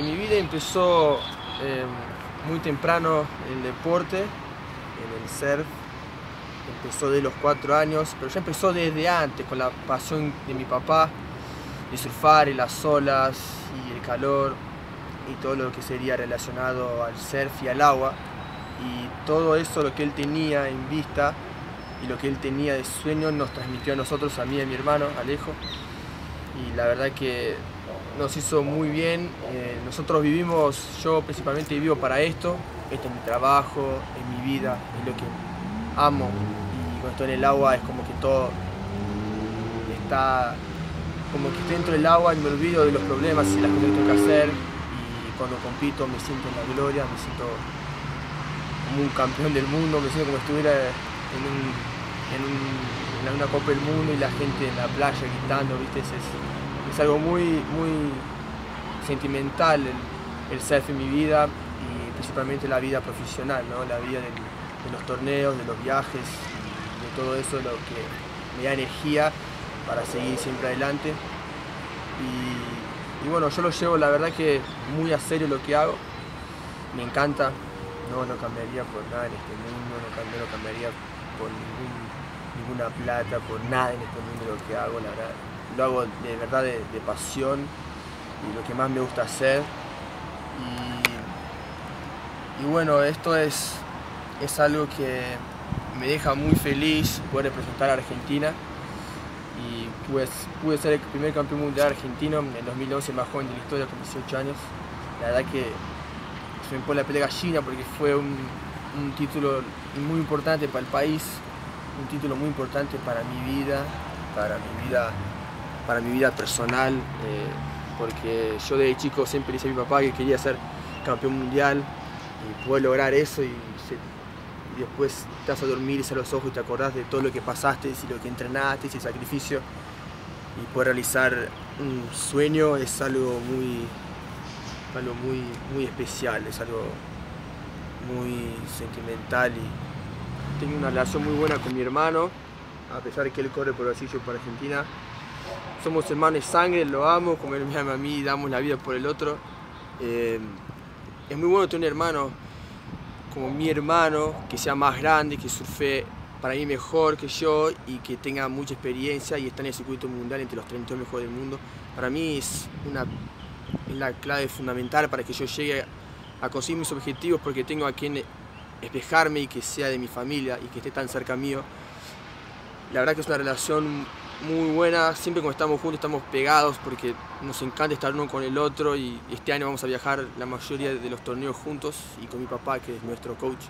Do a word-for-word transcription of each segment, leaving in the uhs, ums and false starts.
En mi vida empezó eh, muy temprano el deporte, en el surf. Empezó de los cuatro años, pero ya empezó desde antes, con la pasión de mi papá, de surfar y las olas y el calor y todo lo que sería relacionado al surf y al agua. Y todo eso, lo que él tenía en vista y lo que él tenía de sueño, nos transmitió a nosotros, a mí y a mi hermano, Alejo. Y la verdad que nos hizo muy bien. Eh, nosotros vivimos, yo principalmente vivo para esto. Esto es mi trabajo, es mi vida, es lo que amo. Y cuando estoy en el agua es como que todo está, como que estoy dentro del agua y me olvido de los problemas y las cosas que tengo que hacer. Y cuando compito me siento en la gloria, me siento como un campeón del mundo, me siento como si estuviera en, un, en, un, en una Copa del Mundo y la gente en la playa gritando, ¿viste? Es, es algo muy, muy sentimental el, el surf en mi vida y principalmente la vida profesional, ¿no? La vida del, de los torneos, de los viajes, de todo eso, lo que me da energía para seguir siempre adelante. Y, y bueno, yo lo llevo la verdad que muy a serio lo que hago, me encanta. No, no cambiaría por nada en este mundo, no, cambiaría, no cambiaría por ningún, ninguna plata, por nada en este mundo lo que hago, la verdad. Lo hago de verdad de, de pasión y lo que más me gusta hacer. Y, y bueno, esto es, es algo que me deja muy feliz poder representar a Argentina. Y pues, pude ser el primer campeón mundial argentino en el dos mil once, más joven de la historia, con dieciocho años. La verdad que me pone la piel de gallina porque fue un, un título muy importante para el país, un título muy importante para mi vida, para mi vida, para mi vida personal, eh, porque yo de chico siempre le dije a mi papá que quería ser campeón mundial y poder lograr eso y, se, y después te vas a dormir y cerrar los ojos y te acordás de todo lo que pasaste y lo que entrenaste y el sacrificio y poder realizar un sueño es algo muy algo muy, muy especial, es algo muy sentimental y tengo una relación muy buena con mi hermano, a pesar de que él corre por Brasil, yo por Argentina. Somos hermanos de sangre, lo amo, como él me ama a mí, damos la vida por el otro. Eh, es muy bueno tener un hermano como mi hermano, que sea más grande, que surfe para mí mejor que yo y que tenga mucha experiencia y está en el circuito mundial entre los treinta y dos mejores del mundo. Para mí es una es la clave fundamental para que yo llegue a conseguir mis objetivos, porque tengo a quien espejarme y que sea de mi familia y que esté tan cerca mío. La verdad que es una relación muy buena, siempre cuando estamos juntos estamos pegados porque nos encanta estar uno con el otro y este año vamos a viajar la mayoría de los torneos juntos y con mi papá, que es nuestro coach.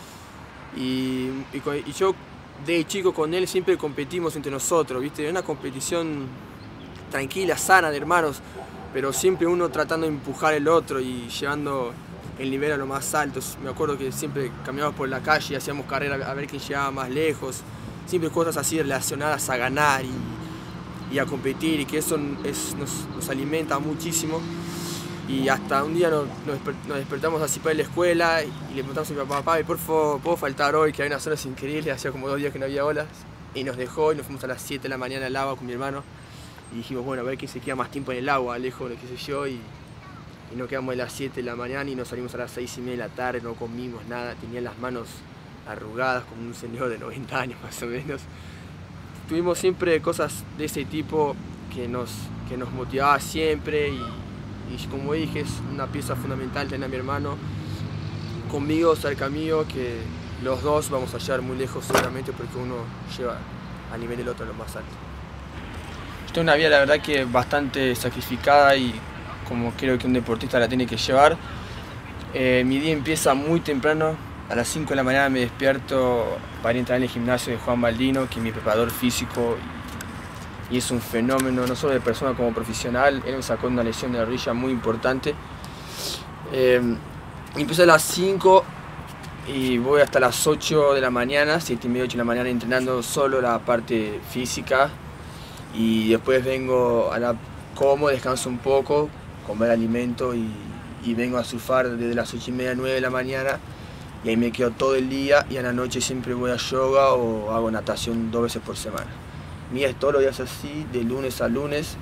Y, y, y yo de chico con él siempre competimos entre nosotros, ¿viste? Es una competición tranquila, sana, de hermanos, pero siempre uno tratando de empujar el otro y llevando el nivel a lo más alto. Me acuerdo que siempre caminábamos por la calle y hacíamos carrera a ver quién llegaba más lejos, siempre cosas así relacionadas a ganar y, y a competir, y que eso es, nos, nos alimenta muchísimo. Y hasta un día nos, nos, desper, nos despertamos así para ir a la escuela y le preguntamos a mi papá, papá, por favor, ¿puedo faltar hoy? Que hay unas olas increíbles, hacía como dos días que no había olas, y nos dejó y nos fuimos a las siete de la mañana al agua con mi hermano. Y dijimos, bueno, a ver quién se queda más tiempo en el agua, Alejo, qué sé yo, y, y nos quedamos a las siete de la mañana y nos salimos a las seis y media de la tarde, no comimos nada, tenía las manos arrugadas como un señor de noventa años más o menos. Tuvimos siempre cosas de ese tipo que nos, que nos motivaba siempre y, y como dije, es una pieza fundamental tener a mi hermano conmigo, cerca mío, que los dos vamos a llegar muy lejos seguramente porque uno lleva a nivel del otro a lo más alto. Tengo una vida la verdad que bastante sacrificada y como creo que un deportista la tiene que llevar. Eh, mi día empieza muy temprano, a las cinco de la mañana me despierto para entrar en el gimnasio de Juan Baldino, que es mi preparador físico y es un fenómeno, no solo de persona como profesional. Él me sacó una lesión de la rodilla muy importante. Eh, empiezo a las cinco y voy hasta las ocho de la mañana, siete y media, ocho de la mañana entrenando solo la parte física. Y después vengo a la como, descanso un poco, comer alimento y, y vengo a surfar desde las ocho y media, nueve de la mañana y ahí me quedo todo el día y a la noche siempre voy a yoga o hago natación dos veces por semana. Mi día es todos los días así, de lunes a lunes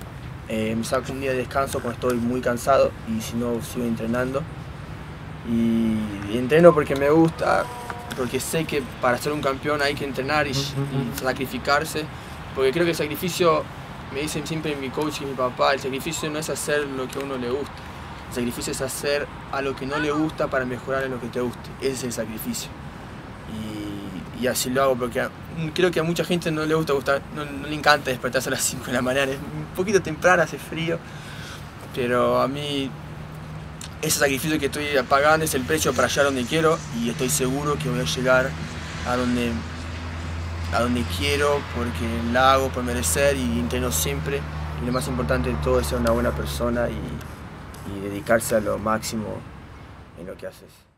Eh, me saco un día de descanso cuando estoy muy cansado y si no sigo entrenando. Y, y entreno porque me gusta, porque sé que para ser un campeón hay que entrenar y, y sacrificarse. Porque creo que el sacrificio, me dicen siempre mi coach y mi papá, el sacrificio no es hacer lo que a uno le gusta. El sacrificio es hacer a lo que no le gusta para mejorar en lo que te guste. Ese es el sacrificio. Y, y así lo hago porque a, creo que a mucha gente no le gusta, gusta no, no le encanta despertarse a las cinco de la mañana. Es un poquito temprano, hace frío. Pero a mí ese sacrificio que estoy pagando es el precio para llegar a donde quiero y estoy seguro que voy a llegar a donde, a donde quiero porque la hago por merecer y entreno siempre. Y lo más importante de todo es ser una buena persona y, y dedicarse a lo máximo en lo que haces.